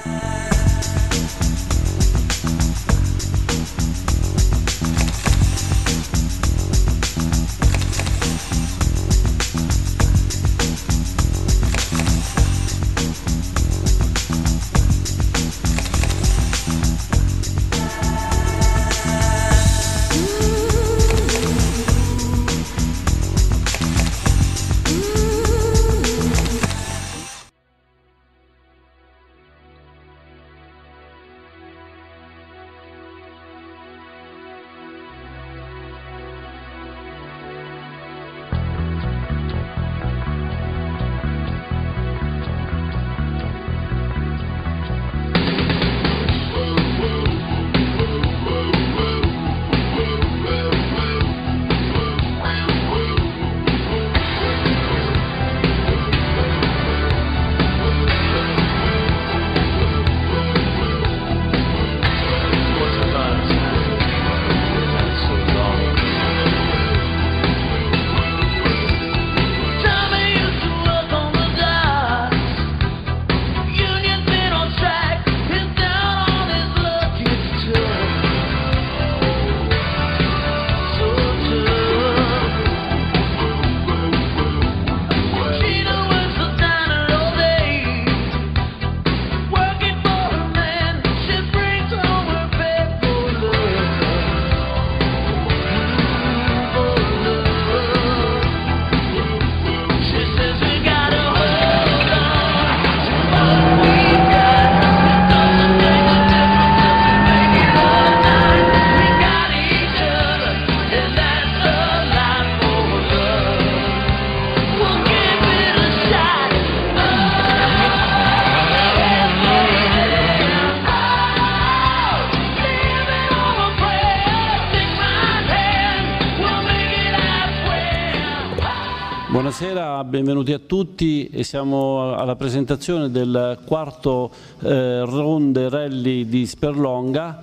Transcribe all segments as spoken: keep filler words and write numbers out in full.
Buonasera, benvenuti a tutti e siamo alla presentazione del quarto eh, Ronde Rally di Sperlonga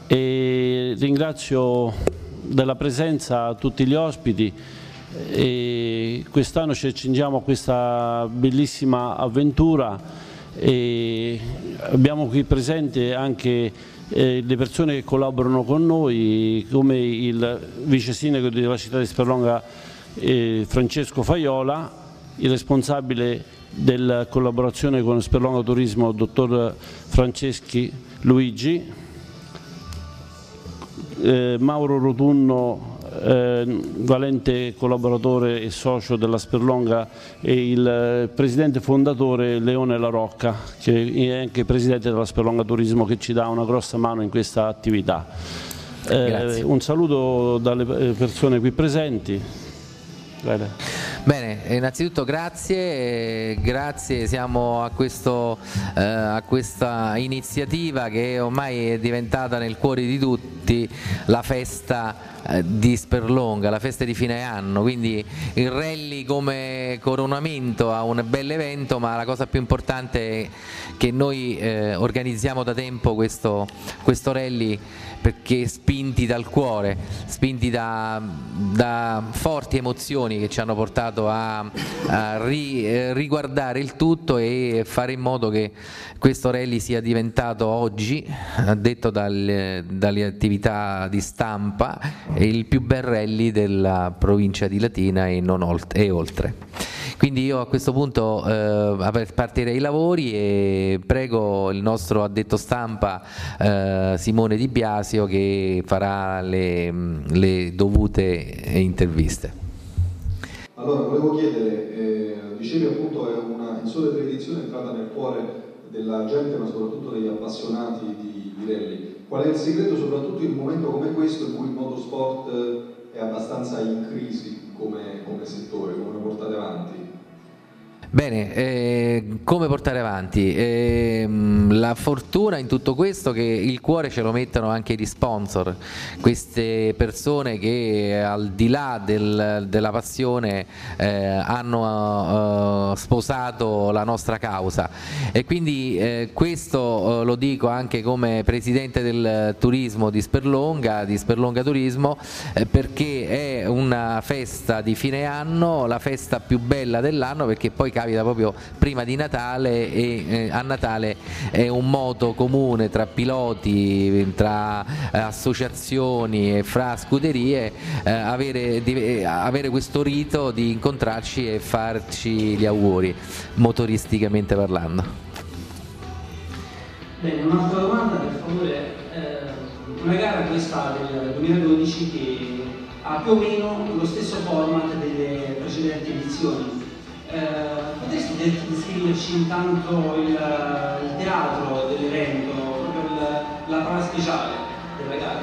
e ringrazio della presenza tutti gli ospiti e quest'anno ci accingiamo a questa bellissima avventura e abbiamo qui presenti anche eh, le persone che collaborano con noi come il vice sindaco della città di Sperlonga Eh, Francesco Faiola, il responsabile della collaborazione con Sperlonga Turismo, dottor Franceschi Luigi, eh, Mauro Rotunno, eh, valente collaboratore e socio della Sperlonga, e il presidente fondatore Leone La Rocca, che è anche presidente della Sperlonga Turismo, che ci dà una grossa mano in questa attività. Eh, un saluto dalle persone qui presenti. Bene. Bene, innanzitutto grazie, grazie, siamo a, questo, eh, a questa iniziativa che ormai è diventata nel cuore di tutti la festa eh, di Sperlonga, la festa di fine anno, quindi il rally come coronamento a un bel evento, ma la cosa più importante è che noi eh, organizziamo da tempo questo, questo rally perché spinti dal cuore, spinti da, da forti emozioni che ci hanno portato a, a ri, eh, riguardare il tutto e fare in modo che questo rally sia diventato oggi, detto dal, dalle attività di stampa, il più bel rally della provincia di Latina e, non oltre, e oltre. Quindi io a questo punto eh, partirei i lavori e prego il nostro addetto stampa eh, Simone Di Biasio che farà le, le dovute interviste. Allora volevo chiedere, eh, dicevi appunto è una in sole tre edizioni è entrata nel cuore della gente ma soprattutto degli appassionati di, di rally. Qual è il segreto soprattutto in un momento come questo in cui il motorsport è abbastanza in crisi come, come settore, come lo portate avanti? Bene, eh, come portare avanti? Eh, la fortuna in tutto questo è che il cuore ce lo mettono anche gli sponsor, queste persone che al di là del, della passione eh, hanno uh, sposato la nostra causa e quindi eh, questo uh, lo dico anche come presidente del turismo di Sperlonga, di Sperlonga Turismo, eh, perché è una festa di fine anno, la festa più bella dell'anno, perché poi capita proprio prima di Natale e eh, a Natale è un moto comune tra piloti, tra eh, associazioni e fra scuderie eh, avere, di, avere questo rito di incontrarci e farci gli auguri, motoristicamente parlando. Bene, un'altra domanda per favore. Eh, una gara questa del duemiladodici che ha più o meno lo stesso format delle precedenti edizioni. Eh, potresti descriverci intanto il, il teatro dell'evento, proprio il, la prova speciale della gara?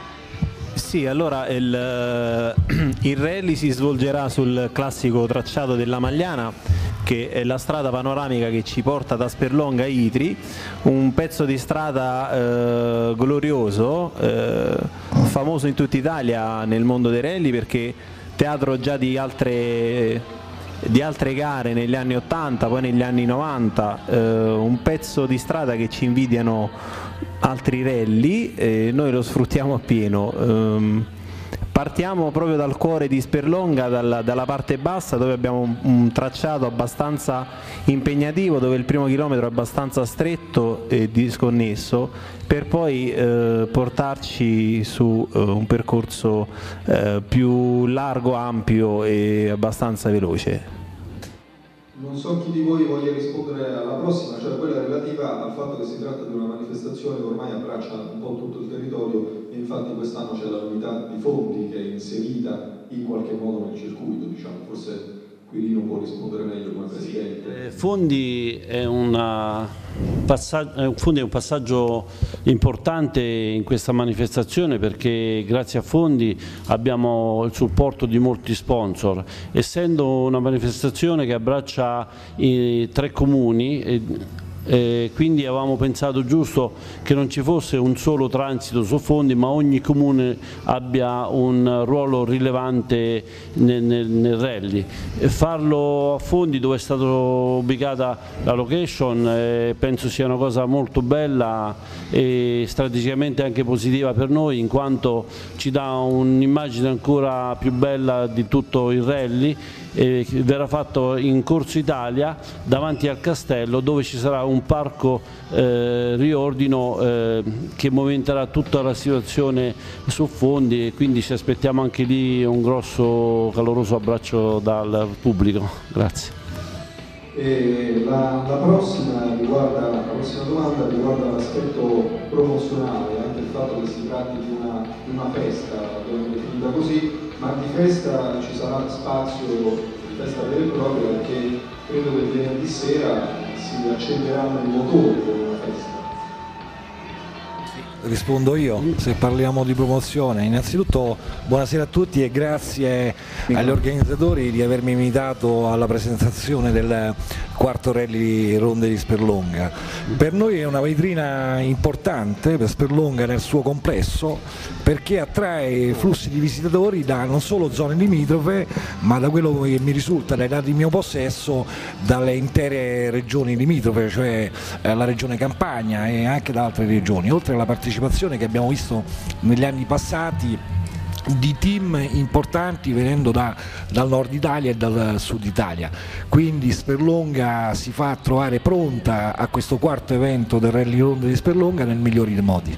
Sì, allora il, il rally si svolgerà sul classico tracciato della Magliana, che è la strada panoramica che ci porta da Sperlonga a Itri, un pezzo di strada eh, glorioso, eh, famoso in tutta Italia nel mondo dei rally, perché teatro già di altre, di altre gare negli anni ottanta, poi negli anni novanta, eh, un pezzo di strada che ci invidiano altri rally e noi lo sfruttiamo appieno. Um, Partiamo proprio dal cuore di Sperlonga, dalla, dalla parte bassa, dove abbiamo un, un tracciato abbastanza impegnativo, dove il primo chilometro è abbastanza stretto e disconnesso, per poi eh, portarci su eh, un percorso eh, più largo, ampio e abbastanza veloce. Non so chi di voi voglia rispondere alla prossima, cioè quella relativa al fatto che si tratta di una manifestazione che ormai abbraccia un po' tutto il territorio e infatti quest'anno c'è la novità di Fondi che è inserita in qualche modo nel circuito, diciamo, forse Quirino può rispondere meglio come Presidente. Eh, Fondi è, una passaggio, Fondi è un passaggio importante in questa manifestazione perché grazie a Fondi abbiamo il supporto di molti sponsor. Essendo una manifestazione che abbraccia i tre comuni, eh, Eh, quindi avevamo pensato giusto che non ci fosse un solo transito su Fondi, ma ogni comune abbia un ruolo rilevante nel, nel, nel rally. E farlo a Fondi, dove è stata ubicata la location, eh, penso sia una cosa molto bella e strategicamente anche positiva per noi, in quanto ci dà un'immagine ancora più bella di tutto il rally. E verrà fatto in Corso Italia davanti al castello, dove ci sarà un parco eh, riordino eh, che momenterà tutta la situazione su Fondi e quindi ci aspettiamo anche lì un grosso caloroso abbraccio dal pubblico. Grazie. E la, la, prossima riguarda, la prossima domanda riguarda l'aspetto promozionale, anche il fatto che si tratti di una, di una festa, l'abbiamo definita così, ma di festa ci sarà spazio, di festa vera e propria, perché credo che venerdì sera si accenderanno i motori per una festa. Rispondo io, se parliamo di promozione. Innanzitutto buonasera a tutti e grazie agli organizzatori di avermi invitato alla presentazione del quarto rally Ronde di Sperlonga. Per noi è una vetrina importante per Sperlonga nel suo complesso, perché attrae flussi di visitatori da non solo zone limitrofe, ma da quello che mi risulta dai dati di mio possesso dalle intere regioni limitrofe, cioè la regione Campania e anche da altre regioni, oltre alla partecipazione che abbiamo visto negli anni passati di team importanti venendo da, dal nord Italia e dal sud Italia. Quindi Sperlonga si fa trovare pronta a questo quarto evento del Rally Ronde di Sperlonga nel migliore dei modi.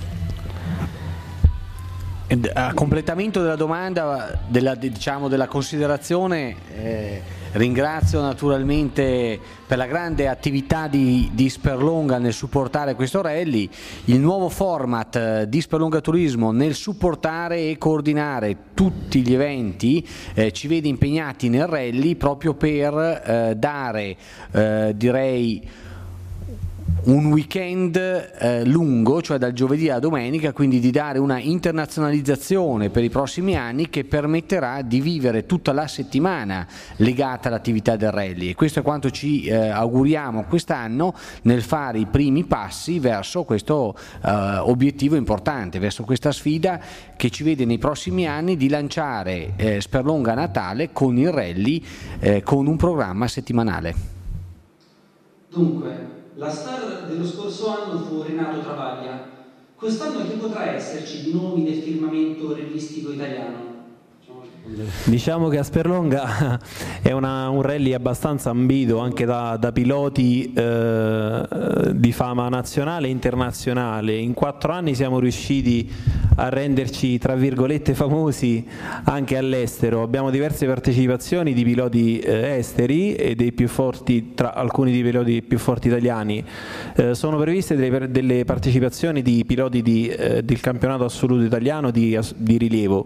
A completamento della domanda, della, diciamo, della considerazione, eh, ringrazio naturalmente per la grande attività di, di Sperlonga nel supportare questo rally, il nuovo format eh, di Sperlonga Turismo nel supportare e coordinare tutti gli eventi, eh, ci vede impegnati nel rally proprio per eh, dare, eh, direi, un weekend eh, lungo, cioè dal giovedì alla domenica, quindi di dare una internazionalizzazione per i prossimi anni che permetterà di vivere tutta la settimana legata all'attività del rally, e questo è quanto ci eh, auguriamo quest'anno nel fare i primi passi verso questo eh, obiettivo importante, verso questa sfida che ci vede nei prossimi anni di lanciare eh, Sperlonga Natale con il rally, eh, con un programma settimanale. Dunque, la star dello scorso anno fu Renato Travaglia. Quest'anno chi potrà esserci di nomi nel firmamento realistico italiano? Diciamo che Asperlonga è una, un rally abbastanza ambito anche da, da piloti eh, di fama nazionale e internazionale. In quattro anni siamo riusciti a renderci tra virgolette famosi anche all'estero. Abbiamo diverse partecipazioni di piloti eh, esteri e dei più forti, tra alcuni dei piloti più forti italiani. Eh, sono previste delle, delle partecipazioni di piloti di, eh, del campionato assoluto italiano di, di rilievo.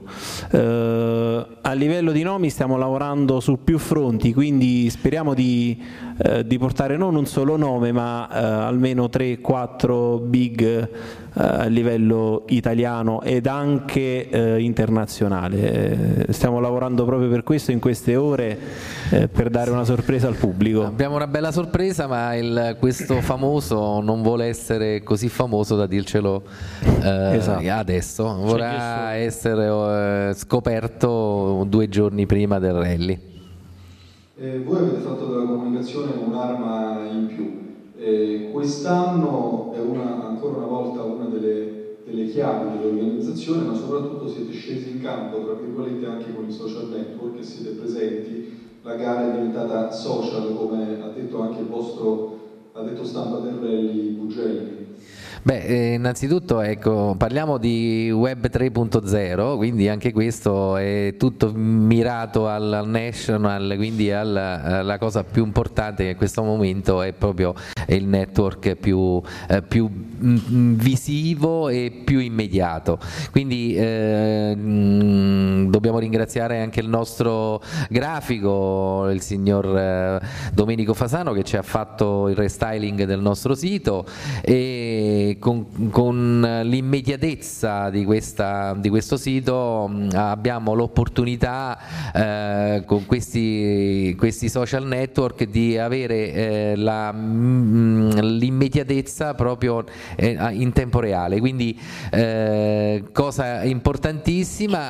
Eh, a livello di nomi stiamo lavorando su più fronti, quindi speriamo di, eh, di portare non un solo nome ma eh, almeno tre quattro big eh, a livello italiano ed anche eh, internazionale. Eh, stiamo lavorando proprio per questo in queste ore, eh, per dare una sorpresa al pubblico. Abbiamo una bella sorpresa, ma il, questo famoso non vuole essere così famoso da dircelo eh, esatto. adesso, vorrà essere eh, scoperto due giorni prima del rally. Eh, voi avete fatto della comunicazione un'arma in più. Eh, quest'anno è una, ancora una volta una delle, delle chiavi dell'organizzazione, ma soprattutto siete scesi in campo, tra virgolette, anche con i social network e siete presenti. La gara è diventata social, come ha detto anche il vostro addetto stampa del rally Bugelli. Beh, eh, innanzitutto ecco, parliamo di web tre punto zero, quindi anche questo è tutto mirato al, al national, quindi alla, alla cosa più importante che in questo momento è proprio il network più, eh, più mh, visivo e più immediato. Quindi eh, mh, dobbiamo ringraziare anche il nostro grafico, il signor eh, Domenico Fasano, che ci ha fatto il restyling del nostro sito, e con, con l'immediatezza di, questa, di questo sito mh, abbiamo l'opportunità eh, con questi, questi social network di avere eh, la, mh, l'immediatezza proprio eh, in tempo reale, quindi eh, cosa importantissima,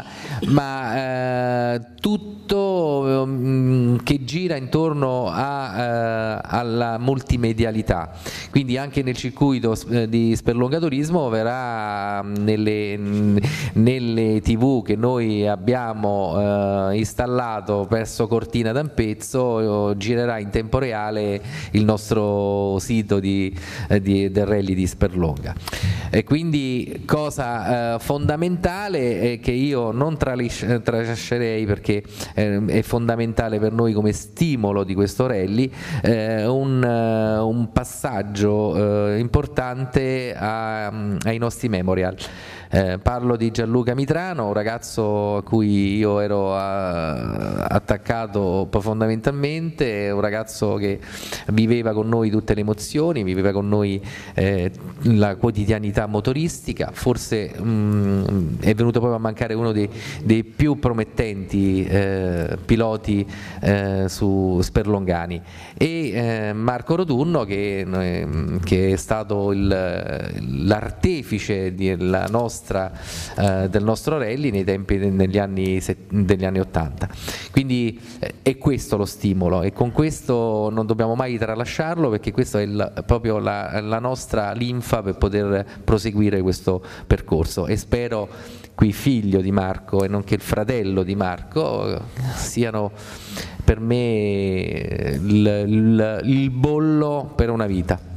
ma eh, tutto mh, che gira intorno a, eh, alla multimedialità, quindi anche nel circuito eh, di Sperlongaturismo verrà nelle, nelle tv che noi abbiamo eh, installato presso Cortina d'Ampezzo, eh, girerà in tempo reale il nostro sito di, eh, di, del rally di Sperlonga. E quindi cosa eh, fondamentale è che io non tralascerei, perché eh, è fondamentale per noi come stimolo di questo rally, eh, un, uh, un passaggio eh, importante a, ai nostri memorial. Eh, parlo di Gianluca Mitrano, un ragazzo a cui io ero a, attaccato fondamentalmente, un ragazzo che viveva con noi tutte le emozioni, viveva con noi eh, la quotidianità motoristica, forse mh, è venuto proprio a mancare uno dei, dei più promettenti eh, piloti eh, su Sperlongani, e eh, Marco Rotunno che, eh, che è stato il, l'artefice della nostra Uh, del nostro rally nei tempi negli anni, degli anni ottanta. Quindi eh, è questo lo stimolo, e con questo non dobbiamo mai tralasciarlo, perché questa è il, proprio la, la nostra linfa per poter proseguire questo percorso, e spero qui figlio di Marco e nonché il fratello di Marco siano per me il, il, il bollo per una vita.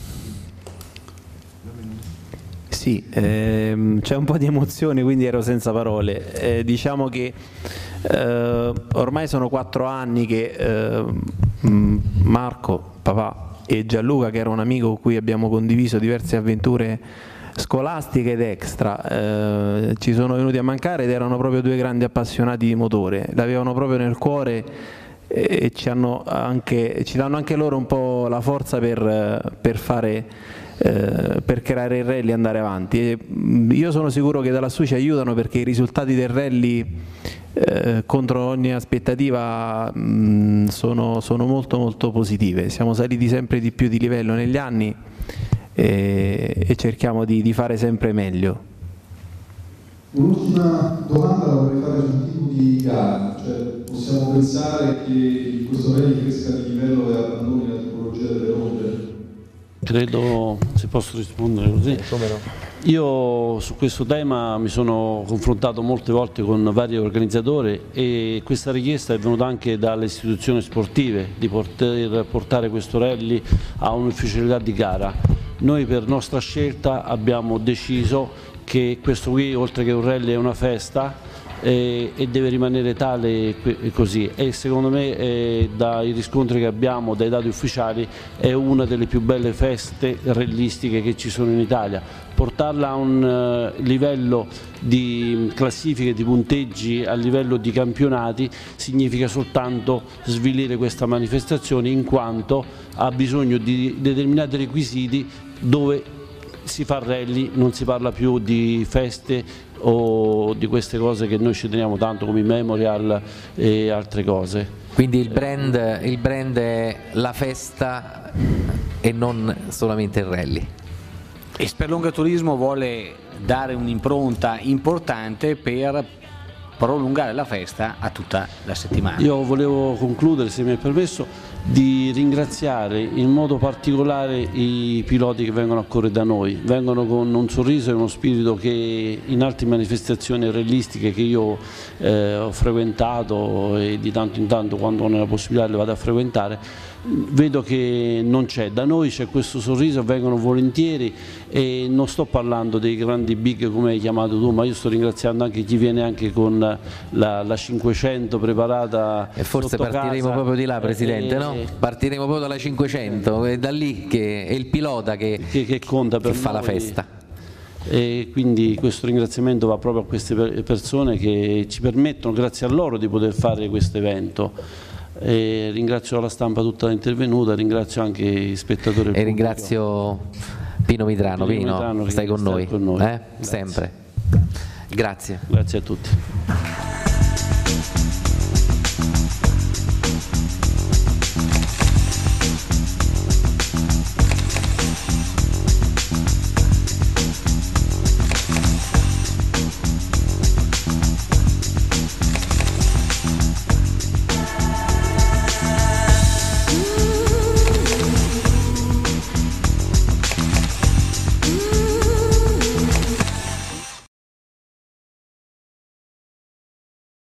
Sì, ehm, c'è un po' di emozione, quindi ero senza parole. Eh, diciamo che eh, ormai sono quattro anni che eh, Marco, papà, e Gianluca, che era un amico con cui abbiamo condiviso diverse avventure scolastiche ed extra, eh, ci sono venuti a mancare, ed erano proprio due grandi appassionati di motore, l'avevano proprio nel cuore, e ci, hanno anche, ci danno anche loro un po' la forza per, per fare Eh, per creare il rally e andare avanti. E io sono sicuro che da lassù ci aiutano, perché i risultati del rally eh, contro ogni aspettativa mh, sono, sono molto molto positive. Siamo saliti sempre di più di livello negli anni, e, e cerchiamo di, di fare sempre meglio. Un'ultima domanda la vorrei fare sul tipo di gara, cioè possiamo pensare che questo rally cresca di livello e abbandoni la tipologia delle ronde? Credo, se posso rispondere così. Io su questo tema mi sono confrontato molte volte con vari organizzatori e questa richiesta è venuta anche dalle istituzioni sportive di poter portare questo rally a un'ufficialità di gara. Noi per nostra scelta abbiamo deciso che questo qui, oltre che un rally, è una festa e, e deve rimanere tale così, e secondo me eh, dai riscontri che abbiamo, dai dati ufficiali, è una delle più belle feste rallistiche che ci sono in Italia. Portarla a un uh, livello di classifiche, di punteggi, a livello di campionati significa soltanto svilire questa manifestazione, in quanto ha bisogno di determinati requisiti dove si fa rally, non si parla più di feste o di queste cose che noi ci teniamo tanto come i memorial e altre cose. Quindi il brand, il brand è la festa e non solamente il rally. E Sperlonga Turismo vuole dare un'impronta importante per prolungare la festa a tutta la settimana. Io volevo concludere, se mi è permesso, di ringraziare in modo particolare i piloti che vengono a correre da noi. Vengono con un sorriso e uno spirito che in altre manifestazioni rallistiche che io eh, ho frequentato e di tanto in tanto, quando ho la possibilità, le vado a frequentare, vedo che non c'è. Da noi c'è questo sorriso, vengono volentieri, e non sto parlando dei grandi big come hai chiamato tu, ma io sto ringraziando anche chi viene anche con la, la cinquecento preparata. E forse partiremo casa. proprio di là, Presidente, e, no? Partiremo proprio dalla cinquecento, è da lì che è il pilota che, che, che conta per che fa noi. La festa. E quindi questo ringraziamento va proprio a queste persone che ci permettono, grazie a loro, di poter fare questo evento. E ringrazio la stampa tutta intervenuta, ringrazio anche i spettatori. E ringrazio Pino Mitrano. Pino, Pino Mitrano, stai con noi, con noi. Eh? Sempre. Grazie. Grazie a tutti.